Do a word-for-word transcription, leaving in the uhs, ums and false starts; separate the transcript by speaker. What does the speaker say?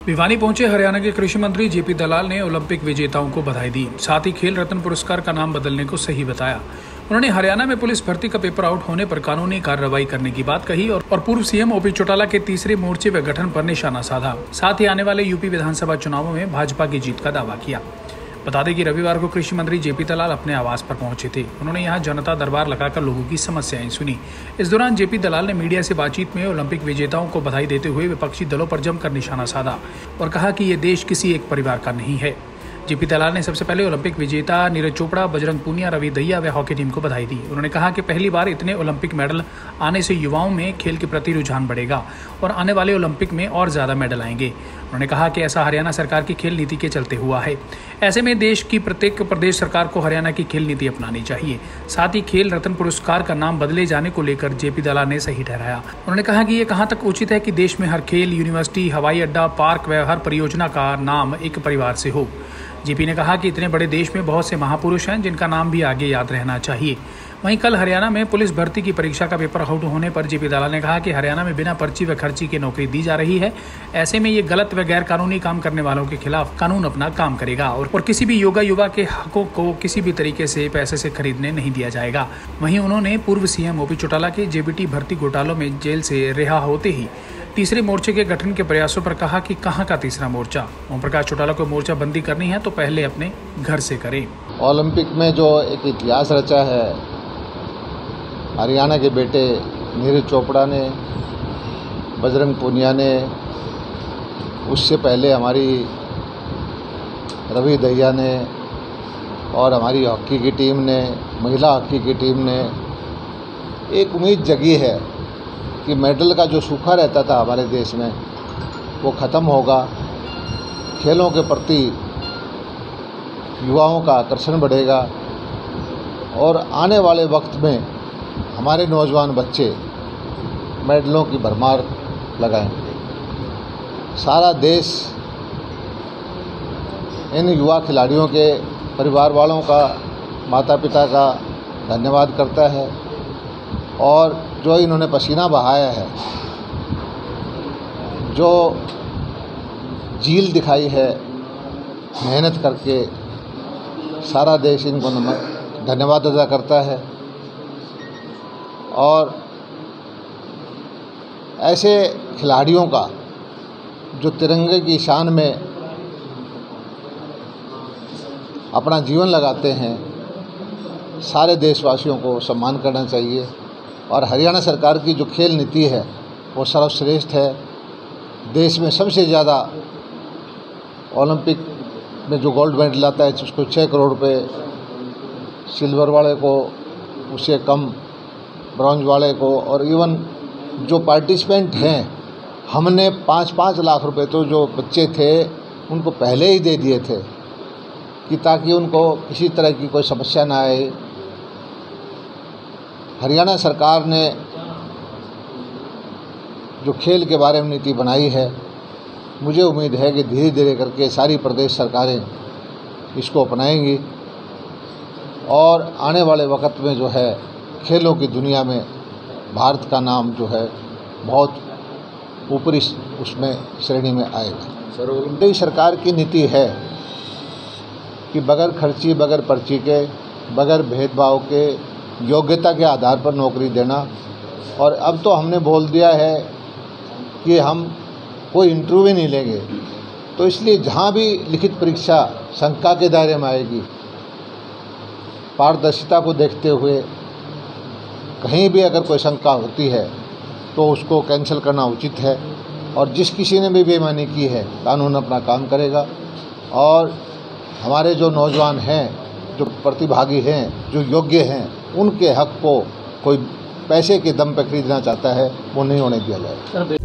Speaker 1: भिवानी पहुंचे हरियाणा के कृषि मंत्री जेपी दलाल ने ओलंपिक विजेताओं को बधाई दी। साथ ही खेल रत्न पुरस्कार का नाम बदलने को सही बताया। उन्होंने हरियाणा में पुलिस भर्ती का पेपर आउट होने पर कानूनी कार्रवाई करने की बात कही और, और पूर्व सीएम ओपी चौटाला के तीसरे मोर्चे व गठन पर निशाना साधा। साथ ही आने वाले यूपी विधानसभा चुनावों में भाजपा की जीत का दावा किया। बता दें कि रविवार को कृषि मंत्री जेपी दलाल अपने आवास पर पहुंचे थे। उन्होंने यहां जनता दरबार लगाकर लोगों की समस्याएं सुनी। इस दौरान जेपी दलाल ने मीडिया से बातचीत में ओलंपिक विजेताओं को बधाई देते हुए विपक्षी दलों पर जमकर निशाना साधा और कहा कि ये देश किसी एक परिवार का नहीं है। जेपी दलाल ने सबसे पहले ओलंपिक विजेता नीरज चोपड़ा, बजरंग पूनिया, रवि दहिया व हॉकी टीम को बधाई दी। उन्होंने कहा कि पहली बार इतने ओलंपिक मेडल आने से युवाओं में खेल के प्रति रुझान बढ़ेगा और आने वाले ओलंपिक में और ज्यादा मेडल आएंगे। उन्होंने कहा कि ऐसा हरियाणा सरकार की खेल नीति के चलते हुआ है। ऐसे में देश की प्रत्येक प्रदेश सरकार को हरियाणा की खेल नीति अपनानी चाहिए। साथ ही खेल रत्न पुरस्कार का नाम बदले जाने को लेकर जेपी दलाल ने सही ठहराया। उन्होंने कहा कि ये कहाँ तक उचित है कि देश में हर खेल, यूनिवर्सिटी, हवाई अड्डा, पार्क व हर परियोजना का नाम एक परिवार से हो। जेपी ने कहा कि इतने बड़े देश में बहुत से महापुरुष हैं जिनका नाम भी आगे याद रहना चाहिए। वहीं कल हरियाणा में पुलिस भर्ती की परीक्षा का पेपर आउट होने पर जेपी दलाल ने कहा कि हरियाणा में बिना पर्ची व खर्ची के नौकरी दी जा रही है। ऐसे में ये गलत व गैर कानूनी काम करने वालों के खिलाफ कानून अपना काम करेगा और, और किसी भी योगा युवा के हकों को किसी भी तरीके से पैसे से खरीदने नहीं दिया जाएगा। वहीं उन्होंने पूर्व सीएम ओपी चौटाला के जेबीटी भर्ती घोटालों में जेल से रिहा होते ही तीसरे मोर्चे के गठन के प्रयासों पर कहा कि कहां का तीसरा मोर्चा। ओम प्रकाश चौटाला को मोर्चा बंदी करनी है तो पहले अपने घर से करें।
Speaker 2: ओलंपिक में जो एक इतिहास रचा है हरियाणा के बेटे नीरज चोपड़ा ने, बजरंग पूनिया ने, उससे पहले हमारी रवि दहिया ने और हमारी हॉकी की टीम ने, महिला हॉकी की टीम ने एक उम्मीद जगी है कि मेडल का जो सूखा रहता था हमारे देश में वो ख़त्म होगा। खेलों के प्रति युवाओं का आकर्षण बढ़ेगा और आने वाले वक्त में हमारे नौजवान बच्चे मेडलों की भरमार लगाएंगे। सारा देश इन युवा खिलाड़ियों के परिवार वालों का, माता पिता का धन्यवाद करता है और जो इन्होंने पसीना बहाया है, जो झील दिखाई है मेहनत करके, सारा देश इनको धन्यवाद अदा करता है। और ऐसे खिलाड़ियों का जो तिरंगे की शान में अपना जीवन लगाते हैं, सारे देशवासियों को सम्मान करना चाहिए। और हरियाणा सरकार की जो खेल नीति है वो सर्वश्रेष्ठ है। देश में सबसे ज़्यादा ओलंपिक में जो गोल्ड मेडल आता है उसको छः करोड़ रुपए, सिल्वर वाले को उससे कम, ब्रॉन्ज वाले को, और इवन जो पार्टिसिपेंट हैं हमने पाँच पाँच लाख रुपए तो जो बच्चे थे उनको पहले ही दे दिए थे कि ताकि उनको किसी तरह की कोई समस्या ना आए। हरियाणा सरकार ने जो खेल के बारे में नीति बनाई है, मुझे उम्मीद है कि धीरे धीरे करके सारी प्रदेश सरकारें इसको अपनाएंगी और आने वाले वक्त में जो है खेलों की दुनिया में भारत का नाम जो है बहुत ऊपरी उसमें श्रेणी में आएगा। सर, सरकार की नीति है कि बगैर खर्ची, बगैर पर्ची के, बगैर भेदभाव के योग्यता के आधार पर नौकरी देना। और अब तो हमने बोल दिया है कि हम कोई इंटरव्यू नहीं लेंगे, तो इसलिए जहाँ भी लिखित परीक्षा शंका के दायरे में आएगी, पारदर्शिता को देखते हुए कहीं भी अगर कोई शंका होती है तो उसको कैंसिल करना उचित है। और जिस किसी ने भी बेईमानी की है कानून अपना काम करेगा। और हमारे जो नौजवान हैं, जो प्रतिभागी हैं, जो योग्य हैं, उनके हक को कोई पैसे के दम पर खरीदना चाहता है वो नहीं होने दिया जाएगा।